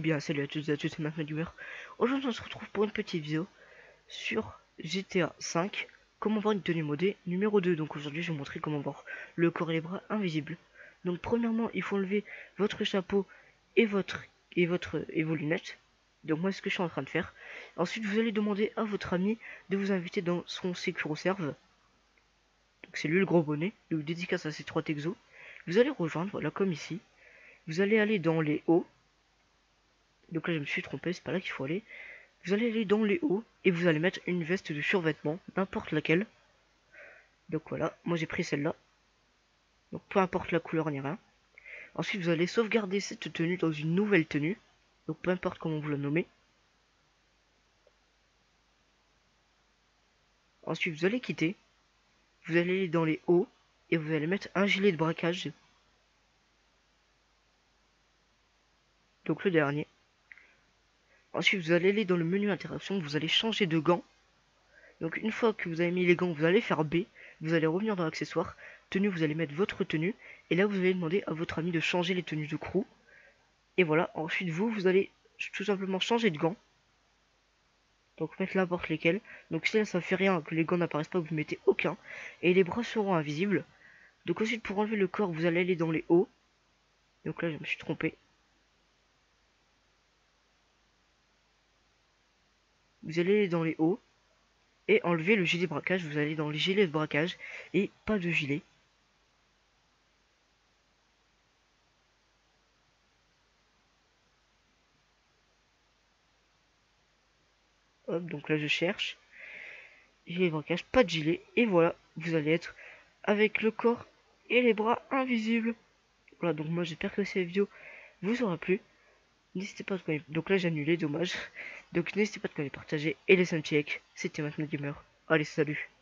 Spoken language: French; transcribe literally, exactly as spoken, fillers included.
bien, salut à tous et à toutes, c'est Matt Gamer. Aujourd'hui on se retrouve pour une petite vidéo sur G T A cinq, comment voir une tenue modée numéro deux. Donc aujourd'hui je vais vous montrer comment voir le corps et les bras invisibles. Donc premièrement il faut enlever votre chapeau et votre et votre et vos lunettes. Donc moi c'est ce que je suis en train de faire. Ensuite vous allez demander à votre ami de vous inviter dans son SecuroServe. Donc c'est lui le gros bonnet, de vous dédicace à ces trois texos. Vous allez rejoindre, voilà comme ici. Vous allez aller dans les hauts. Donc là je me suis trompé, c'est pas là qu'il faut aller. Vous allez aller dans les hauts et vous allez mettre une veste de survêtement, n'importe laquelle. Donc voilà, moi j'ai pris celle-là. Donc peu importe la couleur ni rien. Ensuite vous allez sauvegarder cette tenue dans une nouvelle tenue. Donc peu importe comment vous la nommez. Ensuite vous allez quitter. Vous allez aller dans les hauts et vous allez mettre un gilet de braquage. Donc le dernier. Ensuite vous allez aller dans le menu interaction, vous allez changer de gants. Donc une fois que vous avez mis les gants, vous allez faire B, vous allez revenir dans l'accessoire, tenue, vous allez mettre votre tenue, et là vous allez demander à votre ami de changer les tenues de crew. Et voilà, ensuite vous, vous allez tout simplement changer de gants. Donc mettre n'importe lesquels. Donc si là ça fait rien, que les gants n'apparaissent pas, vous ne mettez aucun. Et les bras seront invisibles. Donc ensuite pour enlever le corps, vous allez aller dans les hauts. Donc là je me suis trompé. Vous allez aller dans les hauts. Et enlever le gilet de braquage, vous allez dans les gilets de braquage. Et pas de gilet. Hop, donc là je cherche. Gilet de braquage, pas de gilet. Et voilà, vous allez être avec le corps et les bras invisibles. Voilà, donc moi j'espère que cette vidéo vous aura plu. N'hésitez pas à connaître. Donc là j'ai annulé, dommage. Donc n'hésitez pas à les partager et laisser un petit like. C'était Matt Gamer. Allez, salut.